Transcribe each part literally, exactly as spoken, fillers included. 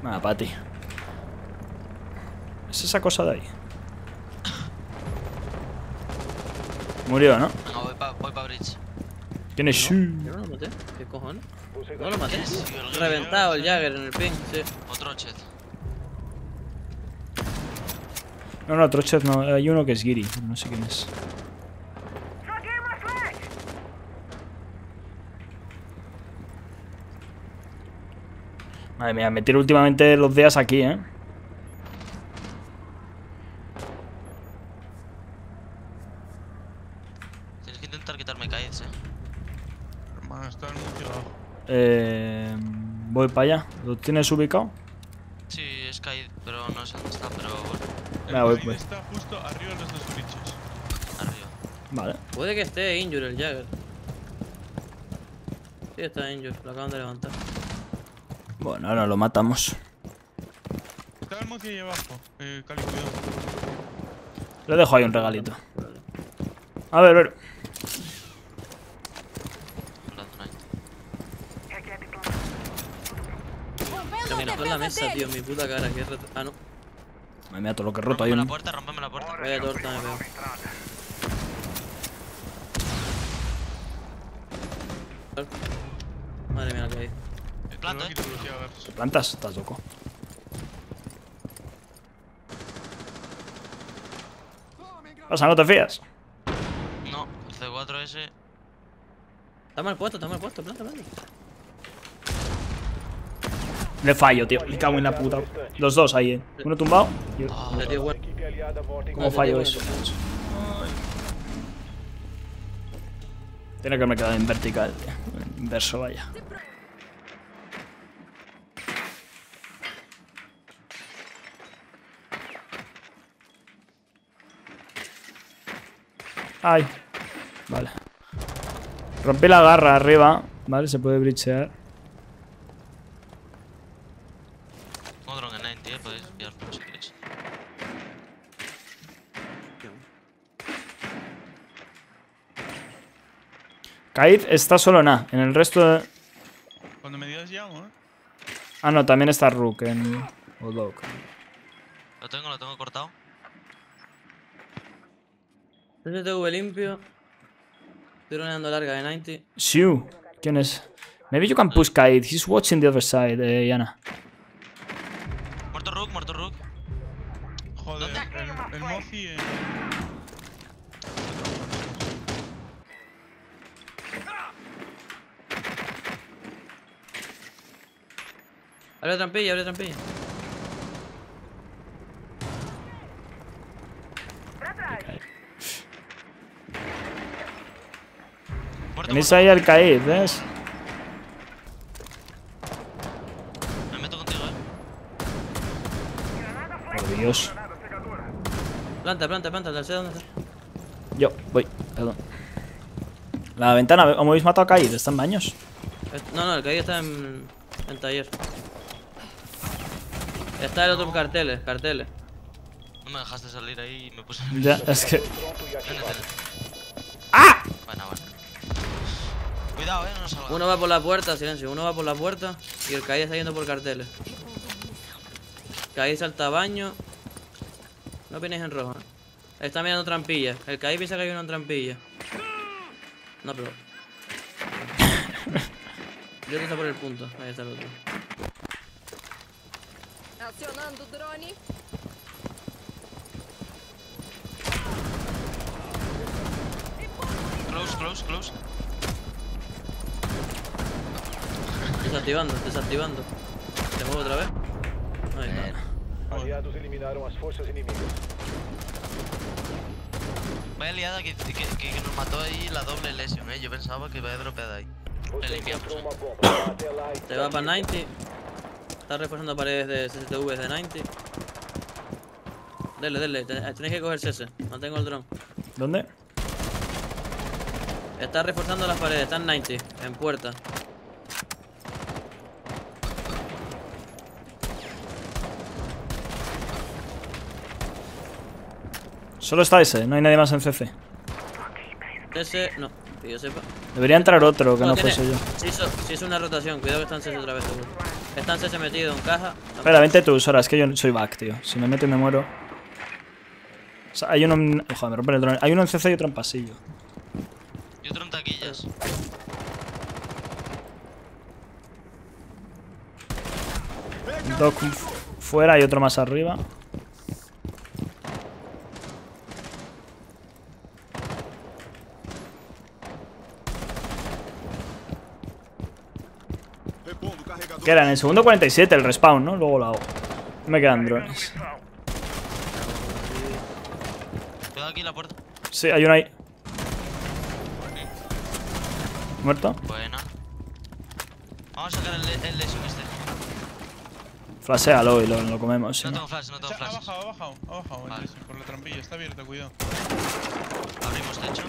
Nada, para ti. ¿Es esa cosa de ahí? Murió, ¿no? No, voy pa, voy pa bridge. ¿Quién es? No, yo no lo maté. ¿Qué cojones? No lo maté. Sí, el Reventado el Jagger en el ping, sí. Otro chet. No, no, Trochet no. Hay uno que es Giri. No sé quién es. Madre mía, me tiro últimamente los días aquí, ¿eh? Tienes que intentar quitarme Kaids, eh. Hermano, están muy abajo. Eh, voy para allá. ¿Lo tienes ubicado? Sí, es Kaid, pero no sé dónde está, pero bueno, El Venga, voy, Kaid voy. está justo arriba de los dos bichos. arriba. Vale. Puede que esté injured el Jagger. Sí, está injured. Lo acaban de levantar. Bueno, ahora lo matamos. Está el Mozi ahí abajo. Eh, Cali, cuidado. Le dejo ahí un regalito. A ver, a ver. Se me enojó en la mesa, tío. En mi puta cara. Que retro... Ah, no. Madre mía, todo lo que he roto ahí. Rompeme la Un... puerta, rompeme la puerta. Vaya torta me veo. Madre mía, la que hay. Planto, Aquí eh. te bloquea, a ver. ¿Plantas? Estás loco. Pasa, ¿no te fías? No, el C cuatro S. Está mal puesto, está mal puesto. Planta, planta. Le fallo, tío. Me cago en la puta. Los dos ahí, eh. Uno tumbado. y- Ah, Le tío, bueno. ¿Cómo fallo eso? Tiene que haberme quedado en vertical, tío. En inverso, vaya. Ay. Vale. Rompí la garra arriba. Vale, se puede bridgear. tengo drone en noventa, eh. Podéis pillarlo si queréis. Kaid está solo en A. En el resto de... Cuando me digas llamo, eh. Ah, no, también está Rook en... O Dog. Lo tengo, lo tengo cortado. S T V limpio. Estoy roneando larga de noventa. Siu. ¿Quién es? Maybe you can push Kaid. He's watching the other side, eh, Yana. Muerto Rook, muerto Rook. Joder, el, el Mozi en... Abre trampilla, abre trampilla. Muerto, Tenéis muerto. ahí al Kaid, ¿ves? Me meto contigo, eh. Por Dios. Planta, planta, planta. ¿Dónde está? Yo, voy. Perdón. La ventana, ¿cómo habéis matado a Kaid? ¿Está en baños? Est- No, no, el que ahí está en, en taller. Está el otro carteles, carteles. No me dejaste salir ahí y me puse. Ya, es que... ¡Ah! Bueno, bueno. Cuidado, eh, no nos salga. Uno va por la puerta, silencio. Uno va por la puerta y el Kai está yendo por carteles. Kai salta a baño. No vienes en rojo. Está mirando trampilla. El Kai piensa que hay uno en trampilla. No, pero. Yo que está por el punto. Ahí está el otro. Acionando drone. Close, close, close. Desactivando, desactivando. ¿Te muevo otra vez? Ahí está. Aliados eliminaram as forças inimigas. Vaya liada que, que, que nos mató ahí la doble lesión, eh. Yo pensaba que iba a dropear ahí. Le Você limpiamos, encontrou eh. uma bomba. Vá até lá e Te va para noventa. Está reforzando paredes de C C T V de noventa. Dele, dele. Ten- Tenéis que coger C S. No tengo el dron. ¿Dónde? Está reforzando las paredes. Está en noventa. En puerta. Solo está ese, no hay nadie más en C C. C S, no. Que yo sepa. Debería entrar otro que no, tiene- fuese yo. Si hizo, si hizo una rotación, cuidado que está en C S otra vez seguro. Está en C S metido en caja. Espera, vente tú, Sora, es que yo soy back, tío. Si me meto y me muero. O sea, hay uno en... Joder, me rompe el drone. Hay uno en C C y otro en pasillo. Y otro en taquillas. Dos fuera y otro más arriba. Que era en el segundo cuarenta y siete el respawn, ¿no? Luego la hago. No me quedan drones. Cuidado aquí la puerta. Sí, hay uno ahí. ¿Muerto? Buena. Vamos a sacar el, el lesión este. Flashéalo y lo, lo comemos. Si No no. tengo flash, no tengo Ha flash. bajado, ha bajado, ha bajado. Vale. el Por la trampilla, está abierta, cuidado. Abrimos techo.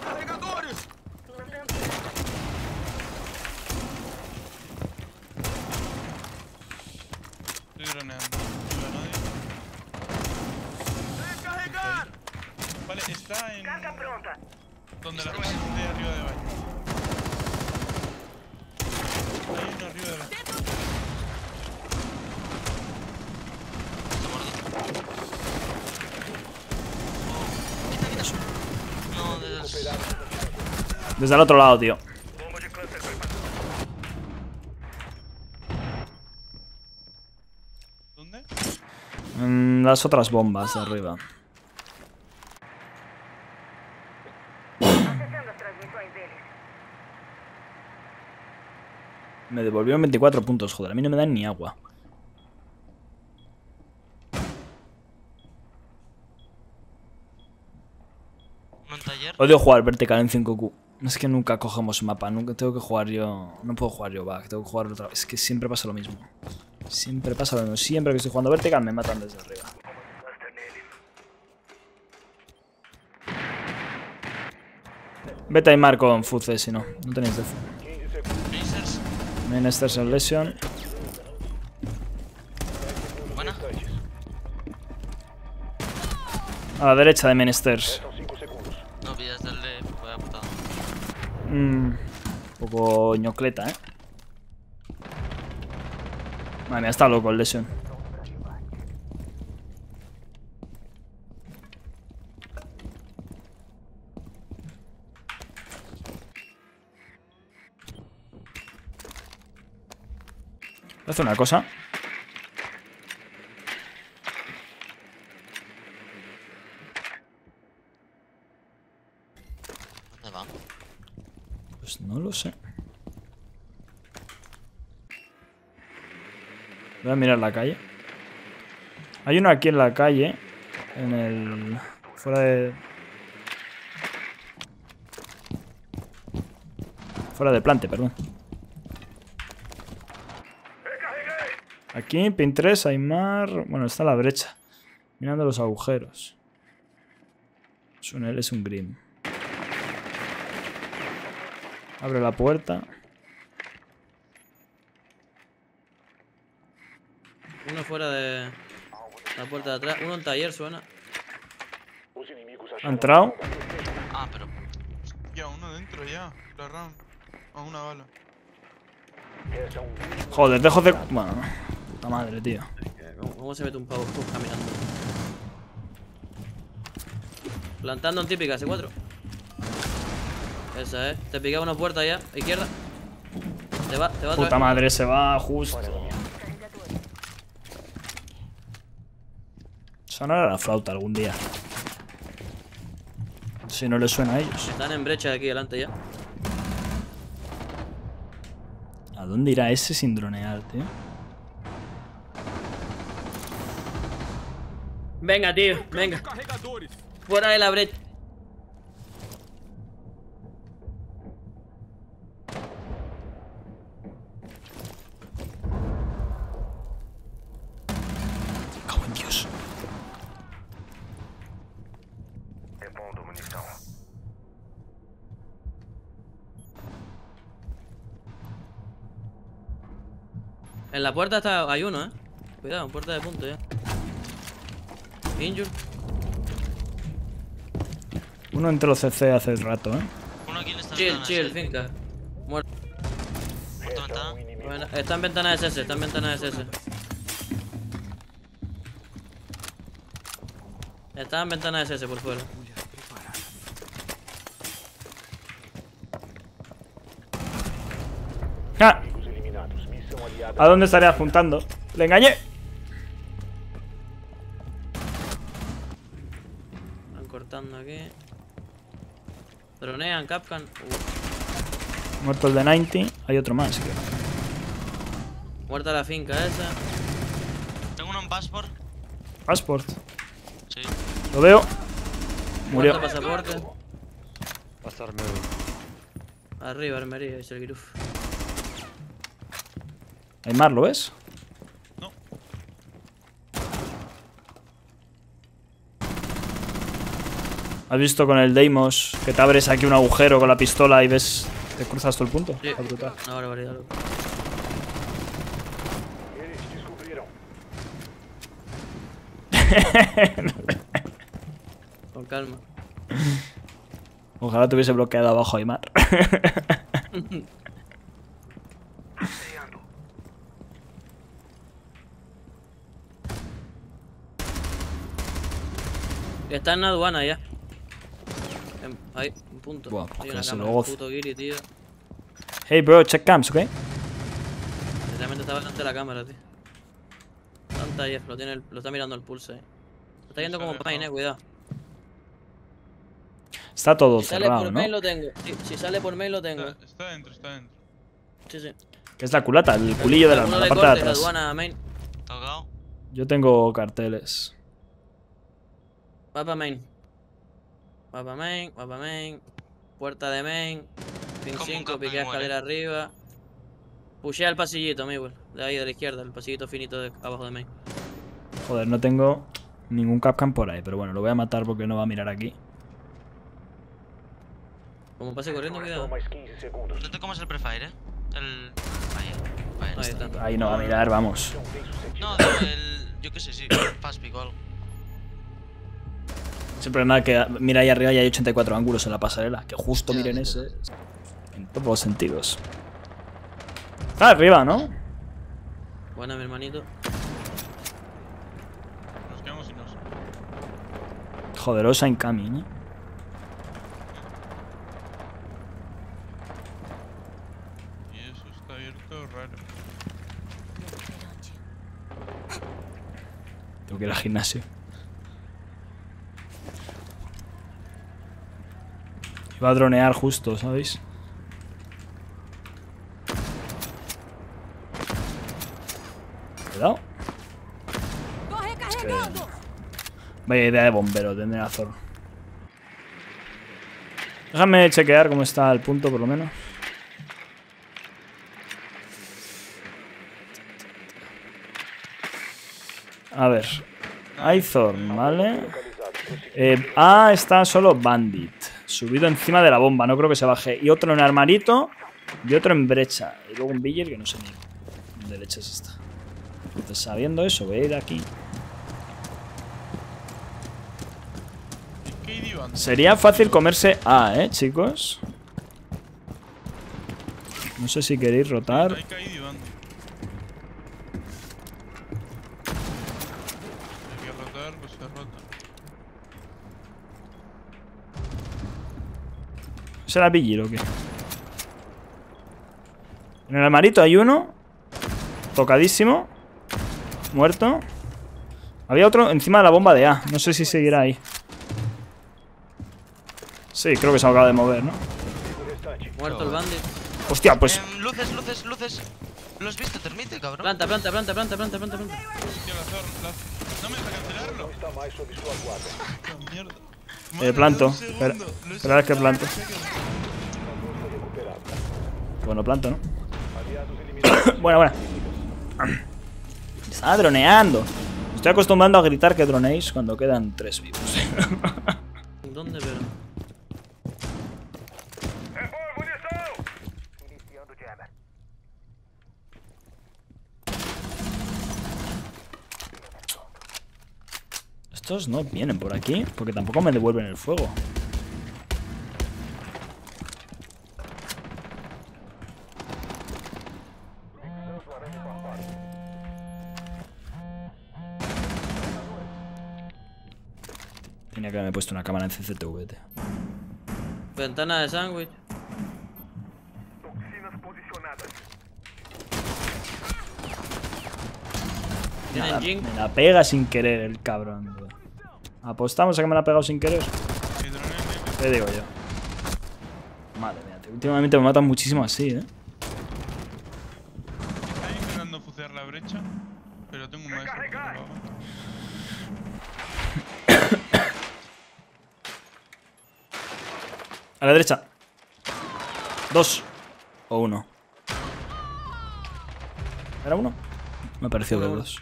Estoy droneando. No veo a nadie. Está ahí. Vale, está en... Donde la de arriba de baño. Hay uno arriba de baño. Está muerto. Oh, quita, quita su. No, des... Desde el otro lado, tío. ¿Dónde? En las otras bombas de arriba. Me devolvieron veinticuatro puntos, joder. A mí no me dan ni agua. Uno en taller. Odio jugar vertical en cinco Q. Es que nunca cogemos mapa. Nunca tengo que jugar yo. No puedo jugar yo back. Tengo que jugar otra vez. Es que siempre pasa lo mismo. Siempre pasa lo mismo. Siempre que estoy jugando vertical me matan desde arriba. Vete a Aymar con Fuce si no. No tenéis def. Lasers. Menesters en Lesion. Buena. A la derecha de Menesters. No pillas del de. Voy a putada. Mm, un poco ñocleta, eh. Madre mía, está loco el Lesion. Voy a hacer una cosa. ¿Dónde van? Pues no lo sé. Voy a mirar la calle. Hay uno aquí en la calle. En el... Fuera de... Fuera de plante, perdón. Aquí, pin tres, Aymar... Bueno, está a la brecha. Mirando los agujeros. Es un él, es un Grim. Abre la puerta. Uno fuera de la puerta de atrás. Uno en taller suena. Ha entrado. Ah, pero. Ya, uno dentro ya. La RAM. A una bala. Joder, dejo de... Bueno, puta madre, tío. ¿Cómo, cómo se mete un pavo pues, caminando? Plantando en típica, C cuatro. Esa, eh. Te pica una puerta ya, izquierda. Te va, te va otra Puta vez. madre, se va justo. Sonará la flauta algún día. Si no le suena a ellos. Están en brecha de aquí delante ya. ¿A dónde irá ese sin dronear, tío? Venga, tío, venga. Fuera de la brecha. Cago en Dios. En la puerta está, hay uno, eh. Cuidado, puerta de punto ya. Injure. Uno entró C C hace rato, ¿eh? Uno aquí en esta Chill, ventana, chill, sí. finca. Muerto. Puerta ventana. Um inimigo. Bueno, está en ventana de S S, está en ventana de S S. Está en ventana de S S por fuera. ¡Ah! Inimigos eliminados. Missão aliada. ¿A dónde estaría apuntando? ¡Le engañé! Están cortando aquí. Dronean, Capcan. Uh, Muerto el de noventa. Hay otro más. Que... muerta la finca esa. Tengo uno en passport. Passport. Sí. Lo veo. Murió. Muerto pasaporte. Pasar nuevo. Arriba, armería, es el Giruf. Aymar, ¿lo ves? No. ¿Has visto con el Deimos que te abres aquí un agujero con la pistola y ves... te cruzas todo el punto? Sí, Está brutal. una barbaridad, loco. Eles te descobriram. Con calma. Ojalá te hubiese bloqueado abajo Aymar. Está en la aduana ya. En- ahí, un punto. Buah, pues Hay que una se cámara, lo el gozo. puto Giri, tío. Hey bro, check cams, ¿ok? Literalmente estaba delante de la cámara, tío. Tanta Jeff, lo, tiene el- lo está mirando el pulso, eh. Está yendo como main, eh, cuidado. Está todo Si sale cerrado, por ¿no? main lo tengo. Si, si sale por main lo tengo. Está, está dentro, está dentro. Sí, sí. Que es la culata, el culillo del arma, Uno la de parte de corte, la atrás. aduana main. Tocado. Yo tengo carteles. Va pa' main. Va pa' main, va pa' main. Puerta de main. Pin Como un cinco, campeón piquea muere. escalera arriba. Pushea el pasillito, amigo. De ahí, de la izquierda, el pasillito finito de abajo de main. Joder, no tengo ningún Capcan por ahí, pero bueno, lo voy a matar porque no va a mirar aquí. Como pase corriendo, São cuidado. mais quinze segundos. No te comas el prefire, eh. El. Fire. Fire. Ahí está. Ahí no va a mirar, vamos. Missão bem sucedida. No, digo el. Yo qué sé, sí. Fast pick o algo. Siempre nada que mira ahí arriba y hay ochenta y cuatro ángulos en la pasarela. Que justo Ya, miren ya. ese. En todos los sentidos. Está arriba, ¿no? Buena, mi hermanito. Nos quedamos sin nos. Joderosa incoming, ¿eh? Y eso está abierto raro. Tengo que ir al gimnasio. Iba a dronear justo, ¿sabéis? Cuidado. Tô recarregando! Vaya idea de bombero, tendré razón. Déjame chequear cómo está el punto, por lo menos. A ver. Hay Thorn, ¿vale? Localizado. Prosseguir. Eh, ah, está solo Bandit. Subido encima de la bomba, no creo que se baje. Y otro en armarito. Y otro en brecha. Y luego un Vigil que no sé ni dónde leches está. Entonces, sabiendo eso, voy a ir aquí. ¿Y qué idioma? Sería fácil comerse A, ¿eh, chicos? No sé si queréis rotar. Hay caído Iván. Hay que rotar, pues se rota. ¿Será Vigil o qué? En el armarito hay uno. Tocadísimo. Muerto. Había otro encima de la bomba de A. No sé si seguirá ahí. Sí, creo que se acaba de mover, ¿no? Inimigo restante. Muerto el bandit. Hostia, pues... Em, luces, luces, luces. ¿Lo has visto? Termite, cabrón. Planta, planta, planta, planta, planta, planta, planta. Hostia, la zor, la... No me deja cancelarlo. Não está mais sob sua guarda. ¡Qué mierda! Eh, Madre, planto. un Espera, segundo, lo he espera a ver que planto. Força recuperada. Bueno, planto, ¿no? Aliados eliminados. Buena, buena. Estaba droneando. Estoy acostumbrando a gritar que droneéis cuando quedan tres vivos. ¿Dónde, pero? Iniciando jammer. Estos no vienen por aquí, porque tampoco me devuelven el fuego. Tenía que haberme puesto una cámara en C C T V, tío. Ventana de sándwich. Toxinas posicionadas. Me la, Tienen Jink. me la pega sin querer el cabrón, tío. ¿Apostamos a que me la ha pegado sin querer? Que drone en ¿Qué digo yo? Madre mía, tío. Últimamente me matan muchísimo así, ¿eh? Está intentando fucear la brecha, pero tengo un maestro que no lo haga. A la derecha. Dos. O uno. ¿Era uno? Me ha parecido que dos.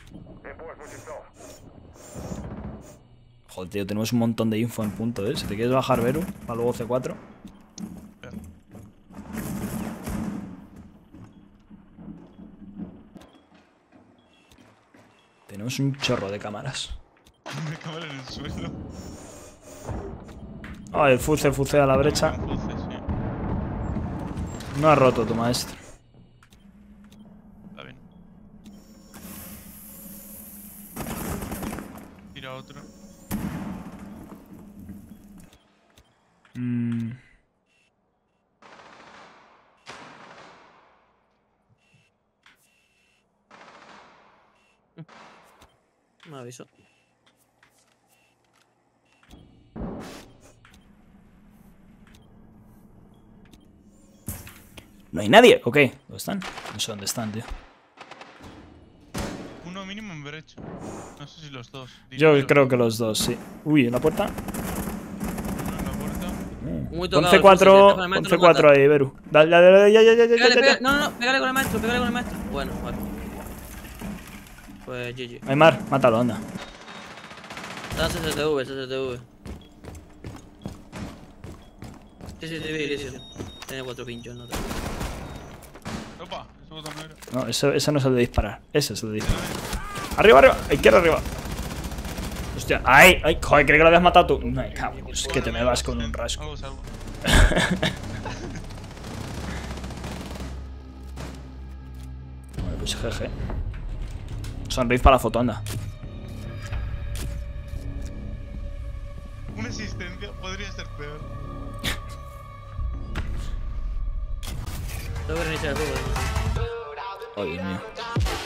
Joder, tío, tenemos un montón de info en punto, ¿eh? Si te quieres bajar Veru, para luego C cuatro. Tenemos un chorro de cámaras. Una cámara en el suelo. Ah, el fuce, fuce a la brecha. Entonces, sí. No ha roto tu maestro. Está bien. Tira otro. Mm. Me avisó. ¿No hay nadie? ¿O qué? ¿Dónde están? No sé dónde están, tío. Uno mínimo en brecha. No sé si los dos. Yo Dímelo. creo que los dos, sí. Uy, ¿en la puerta? Uno en la puerta. Muy Pon tocado C el cuatro, fusil, si está con el pon maestro, C lo cuatro mata. ahí, Veru. Dale, dale, dale, ya, ya, ya, ya, Pégale, ya, pégale. ya. No, no, no, pégale con el maestro, pégale con el maestro. Bueno, vale. Pues G G. Aymar, mátalo, anda. Da C C T V, C C T V. C C T V, ilícito. Tiene cuatro pinchos, no te. Opa, ese botón no era. No, ese, ese no es el de disparar. Ese es el de disparar. Arriba, arriba. Izquierda, arriba. Hostia. ¡Ay! ¡Ay! Joder, creí que lo habías matado tú. No, cabrón. Es que te me vas con un rasco. Algo salvo. Bueno, pues jeje. Sonríe para la foto, anda. Una asistencia podría ser peor. Tengo que reiniciar el juego. Oh, Dios mío.